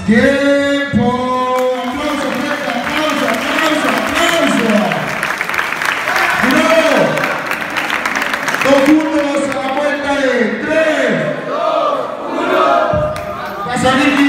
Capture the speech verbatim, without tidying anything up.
Tiempo. Aplauso, fuerte, aplauso, aplauso, aplauso. Uno. Dos juntos a la vuelta de tres, dos, uno. Va a salir